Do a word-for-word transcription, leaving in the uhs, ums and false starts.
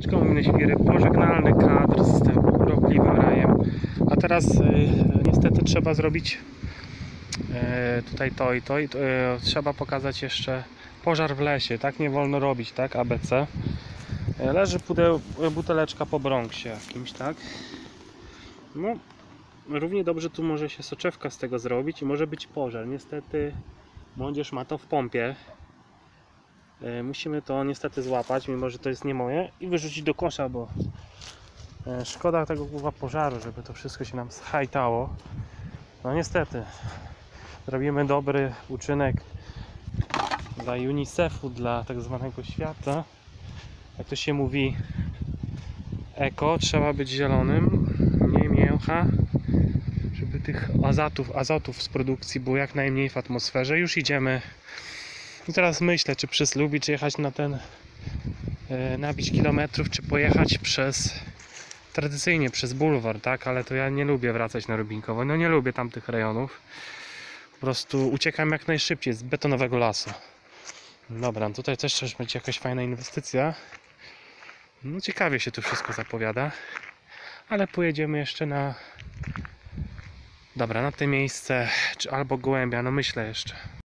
Koło Miny Świry, pożegnalny kadr z tym urokliwym rajem. A teraz y, niestety trzeba zrobić y, tutaj to i to i to, y, trzeba pokazać jeszcze pożar w lesie. Tak nie wolno robić, tak? A B C. Y, leży pudeł, buteleczka po Bronxie jakimś, tak? No, równie dobrze tu może się soczewka z tego zrobić i może być pożar. Niestety młodzież ma to w pompie. Musimy to niestety złapać, mimo że to jest nie moje, i wyrzucić do kosza, bo szkoda tego kurwa pożaru, żeby to wszystko się nam schajtało. No niestety robimy dobry uczynek dla UNICEF-u, dla tak zwanego świata. Jak to się mówi, eko, trzeba być zielonym, nie mięcha, żeby tych azotów, azotów z produkcji było jak najmniej w atmosferze. Już idziemy. I teraz myślę, czy przez Lubi, czy jechać na ten e, nabić kilometrów, czy pojechać przez tradycyjnie przez bulwar, tak? Ale to ja nie lubię wracać na Rubinkowo, no nie lubię tamtych rejonów. Po prostu uciekam jak najszybciej z betonowego lasu. Dobra, tutaj też też będzie jakaś fajna inwestycja. No ciekawie się tu wszystko zapowiada. Ale pojedziemy jeszcze na... Dobra, na to miejsce, czy albo Gołębia, no myślę jeszcze.